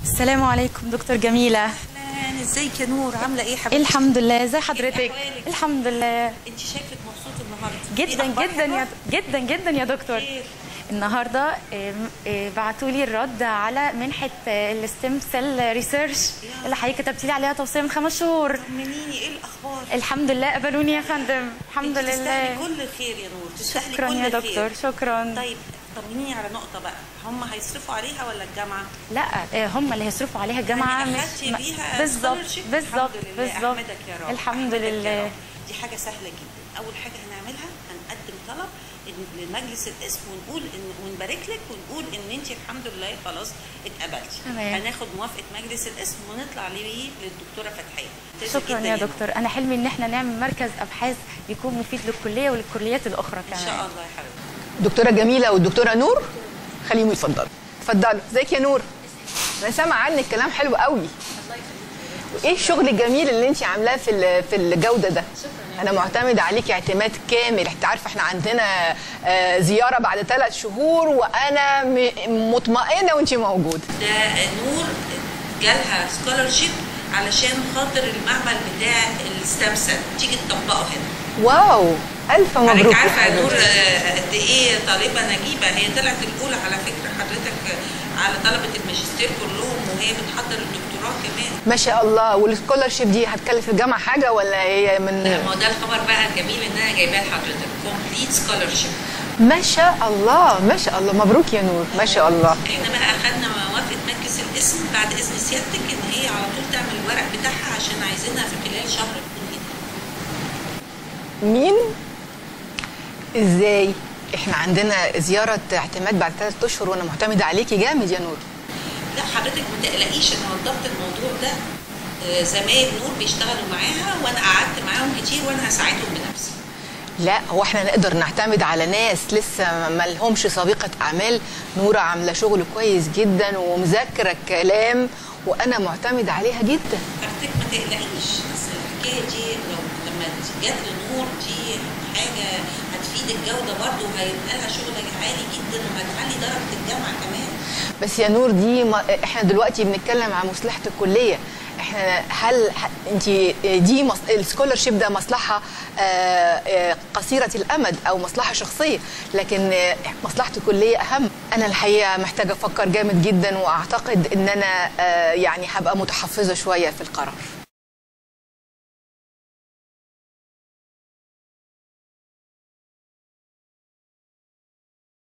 السلام عليكم دكتور جميلة. اهلا، ازيك يا نور؟ عامله ايه حبيبتي؟ الحمد لله، ازي حضرتك؟ الحمد لله. انت شكلك مبسوطه النهارده جدا جدا يا دكتور. خير. النهارده بعتوا لي الرد على منحه الستيم سيل ريسيرش اللي حضرتك كتبتي لي عليها توصيه من 5 شهور. طمنيني، ايه الاخبار؟ الحمد لله قبلوني يا فندم، الحمد لله. تستاهلي كل خير يا نور، تستاهلي شكرا كل يا دكتور، خير. شكرا. طيب طمنيني على نقطه بقى، هم هيصرفوا عليها ولا الجامعه؟ لا، هم اللي هيصرفوا عليها الجامعه. يعني اخدتي بيها بالظبط بالظبط. بالظبط. يا رب، الحمد لله. دي حاجه سهله جدا. اول حاجه هنعملها هنقدم طلب لمجلس القسم ونبارك لك ونقول ان انت الحمد لله خلاص اتقبلتي. هناخد موافقه مجلس القسم ونطلع ليه للدكتوره فتحيه. شكرا يا دكتور. انا حلمي ان احنا نعمل مركز ابحاث يكون مفيد للكليه وللكليات الاخرى كمان. ان شاء الله يا حبيبتي. دكتوره جميله والدكتوره نور، خليهم يتفضلوا. اتفضلوا. ازيك يا نور؟ انا سامعه عنك كلام حلو قوي. وايه الشغل الجميل اللي انت عاملاه في الجوده ده؟ انا معتمده عليكي اعتماد كامل. انت عارفه احنا عندنا زياره بعد 3 شهور وانا مطمئنه وانت موجوده. ده نور جالها سكولرشيب علشان خاطر المعمل بتاع الستام سيل تيجي تطبقه هنا. واو، الف مبروك. حضرتك عارفه يا نور قد ايه طالبه نجيبه، هي طلعت الاولى على فكره حضرتك على طلبه الماجستير كلهم، وهي بتحضر الدكتوراه كمان. ما شاء الله. والسكولرشيب دي هتكلف الجامعه حاجه ولا هي من؟ لا، ما هو ده الخبر بقى الجميل ان انا جايباه لحضرتك، كومبليت سكولرشيب. ما شاء الله ما شاء الله، مبروك يا نور، ما شاء الله. احنا بقى اخذنا موافقه مجلس القسم بعد اذن سيادتك ان هي على طول تعمل الورق بتاعها عشان عايزينها في خلال شهر تكون هنا. مين؟ ازاي؟ احنا عندنا زياره اعتماد بعد 3 اشهر وانا معتمده عليكي جامد يا نور. لا حضرتك ما تقلقيش، انا وضبت الموضوع ده. زمايل نور بيشتغلوا معاها وانا قعدت معاهم كتير وانا هساعدهم بنفسي. لا، هو احنا نقدر نعتمد على ناس لسه ما لهمش سابقه اعمال. نوره عامله شغل كويس جدا ومذاكره الكلام وانا معتمده عليها جدا. حضرتك ما تقلقيش، بس الحكايه دي لما جت لنور دي حاجه هتفيد الجوده برضه وهيبقى لها شغل عالي جدا وهتعلي درجه الجامعه كمان. بس يا نور دي احنا دلوقتي بنتكلم عن مصلحه الكليه. احنا هل انت دي السكولرشيب ده مصلحه قصيره الامد او مصلحه شخصيه، لكن مصلحه الكليه اهم. انا الحقيقه محتاجه افكر جامد جدا واعتقد ان انا يعني هبقى متحفظه شويه في القرار.